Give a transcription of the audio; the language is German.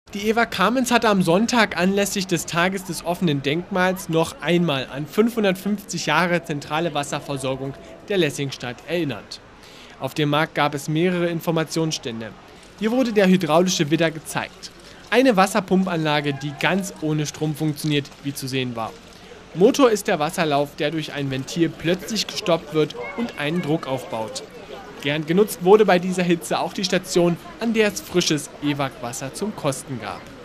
Die Eva Kamenz hatte am Sonntag anlässlich des Tages des offenen Denkmals noch einmal an 550 Jahre zentrale Wasserversorgung der Lessingstadt erinnert. Auf dem Markt gab es mehrere Informationsstände. Hier wurde der hydraulische Widder gezeigt. Eine Wasserpumpanlage, die ganz ohne Strom funktioniert, wie zu sehen war. Motor ist der Wasserlauf, der durch ein Ventil plötzlich gestoppt wird und einen Druck aufbaut. Gern genutzt wurde bei dieser Hitze auch die Station, an der es frisches Ewag-Wasser zum Kosten gab.